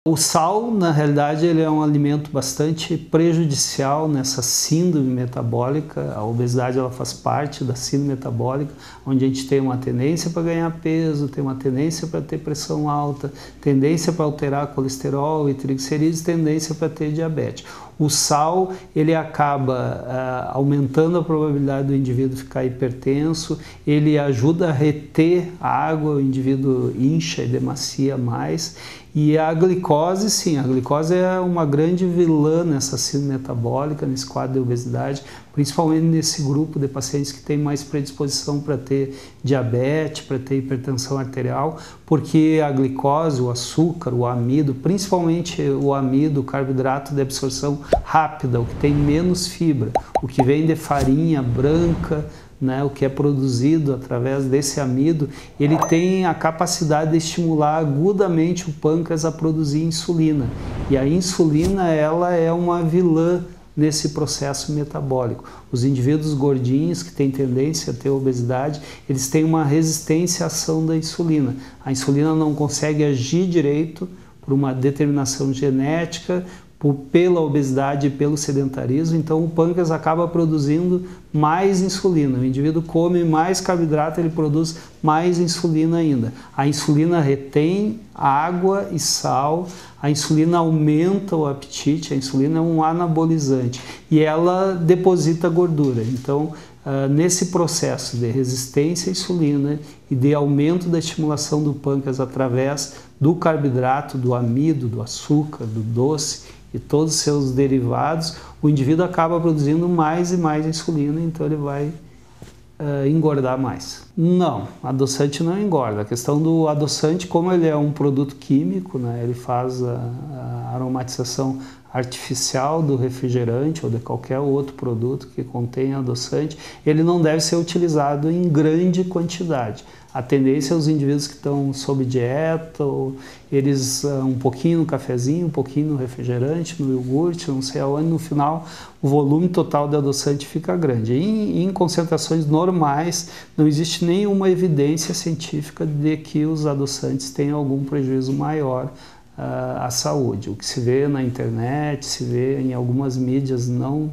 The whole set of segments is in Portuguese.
O sal, na realidade, ele é um alimento bastante prejudicial nessa síndrome metabólica. A obesidade ela faz parte da síndrome metabólica, onde a gente tem uma tendência para ganhar peso, tem uma tendência para ter pressão alta, tendência para alterar colesterol e triglicerídeos, tendência para ter diabetes. O sal, ele acaba aumentando a probabilidade do indivíduo ficar hipertenso, ele ajuda a reter a água, o indivíduo incha e demacia mais. E a glicose, sim, a glicose é uma grande vilã nessa síndrome metabólica, nesse quadro de obesidade, principalmente nesse grupo de pacientes que tem mais predisposição para ter diabetes, para ter hipertensão arterial, porque a glicose, o açúcar, o amido, principalmente o amido, o carboidrato de absorção rápida, o que tem menos fibra, o que vem de farinha branca, né, o que é produzido através desse amido, ele tem a capacidade de estimular agudamente o pâncreas a produzir insulina. E a insulina, ela é uma vilã nesse processo metabólico. Os indivíduos gordinhos que têm tendência a ter obesidade, eles têm uma resistência à ação da insulina. A insulina não consegue agir direito por uma determinação genética, pela obesidade e pelo sedentarismo, então o pâncreas acaba produzindo mais insulina. O indivíduo come mais carboidrato, ele produz mais insulina ainda. A insulina retém água e sal, a insulina aumenta o apetite, a insulina é um anabolizante e ela deposita gordura. Então, nesse processo de resistência à insulina e de aumento da estimulação do pâncreas através do carboidrato, do amido, do açúcar, do doce, e todos os seus derivados, o indivíduo acaba produzindo mais e mais insulina, então ele vai engordar mais. Não, adoçante não engorda. A questão do adoçante, como ele é um produto químico, né, ele faz a aromatização artificial do refrigerante ou de qualquer outro produto que contém adoçante, ele não deve ser utilizado em grande quantidade. A tendência é os indivíduos que estão sob dieta, ou eles um pouquinho no cafezinho, um pouquinho no refrigerante, no iogurte, não sei aonde, no final o volume total de adoçante fica grande. Em concentrações normais, não existe nenhuma evidência científica de que os adoçantes tenham algum prejuízo maior à saúde. O que se vê na internet, se vê em algumas mídias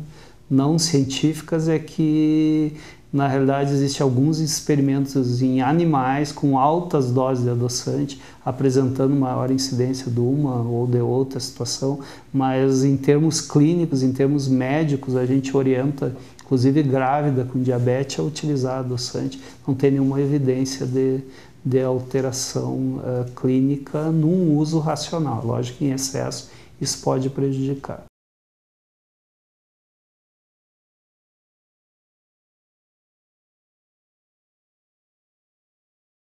não científicas é que na realidade existem alguns experimentos em animais com altas doses de adoçante apresentando maior incidência de uma ou de outra situação, mas em termos clínicos, em termos médicos, a gente orienta, inclusive grávida com diabetes, a utilizar adoçante. Não tem nenhuma evidência de alteração clínica num uso racional. Lógico que em excesso isso pode prejudicar.